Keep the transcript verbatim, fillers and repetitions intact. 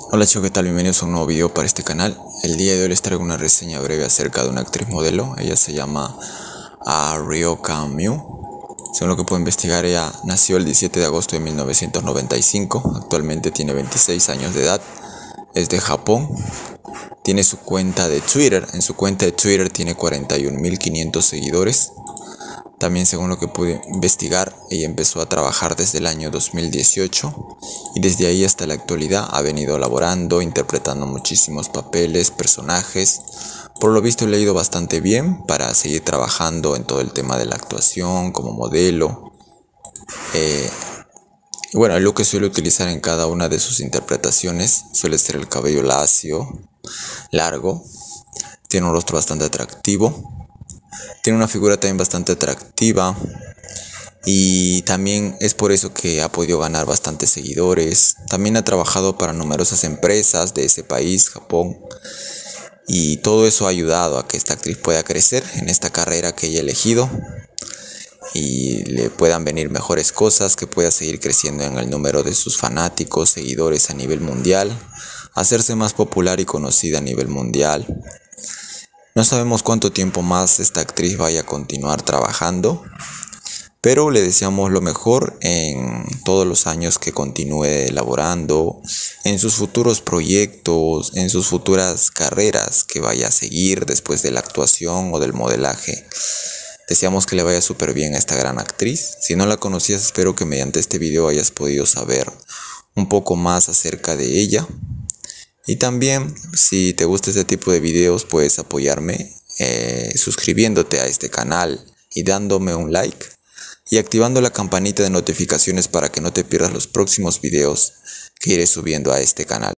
Hola chicos, ¿qué tal? Bienvenidos a un nuevo video para este canal. El día de hoy les traigo una reseña breve acerca de una actriz modelo. Ella se llama uh, Ryoka Miu. Según lo que puedo investigar, ella nació el diecisiete de agosto de mil novecientos noventa y cinco. Actualmente tiene veintiséis años de edad. Es de Japón. Tiene su cuenta de Twitter. En su cuenta de Twitter tiene cuarenta y un mil quinientos seguidores. También, según lo que pude investigar, ella empezó a trabajar desde el año dos mil dieciocho y desde ahí hasta la actualidad ha venido elaborando, interpretando muchísimos papeles, personajes. Por lo visto, le ha ido bastante bien para seguir trabajando en todo el tema de la actuación como modelo. Eh, y bueno, el look que suele utilizar en cada una de sus interpretaciones suele ser el cabello lacio, largo. Tiene un rostro bastante atractivo. Tiene una figura también bastante atractiva y también es por eso que ha podido ganar bastantes seguidores. También ha trabajado para numerosas empresas de ese país, Japón, y todo eso ha ayudado a que esta actriz pueda crecer en esta carrera que ella ha elegido y le puedan venir mejores cosas, que pueda seguir creciendo en el número de sus fanáticos, seguidores a nivel mundial, hacerse más popular y conocida a nivel mundial. No sabemos cuánto tiempo más esta actriz vaya a continuar trabajando, pero le deseamos lo mejor en todos los años que continúe elaborando, en sus futuros proyectos, en sus futuras carreras que vaya a seguir después de la actuación o del modelaje. Deseamos que le vaya súper bien a esta gran actriz. Si no la conocías, espero que mediante este video hayas podido saber un poco más acerca de ella. Y también, si te gusta este tipo de videos, puedes apoyarme eh, suscribiéndote a este canal y dándome un like y activando la campanita de notificaciones para que no te pierdas los próximos videos que iré subiendo a este canal.